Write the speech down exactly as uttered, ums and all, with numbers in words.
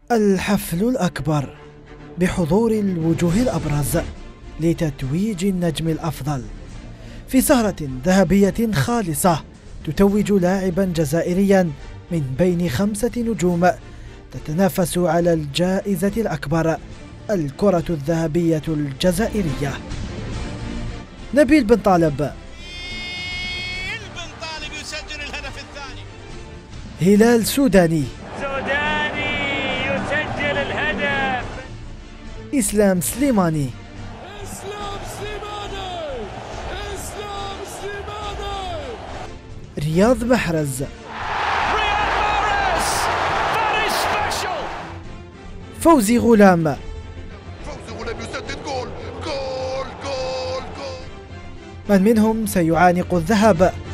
الحفل الأكبر بحضور الوجوه الأبرز لتتويج النجم الأفضل في سهرة ذهبية خالصة تتوج لاعبا جزائريا من بين خمسة نجوم تتنافس على الجائزة الأكبر، الكرة الذهبية الجزائرية. نبيل بن طالب بن طالب يسجل الهدف الثاني. هلال سوداني سوداني يسجل الهدف. إسلام سليماني إسلام سليماني إسلام سليماني رياض محرز رياض مارس فيري سبيشال. فوزي غلام فوزي غلام يسدد جول جول جول جول. من منهم سيعانق الذهب؟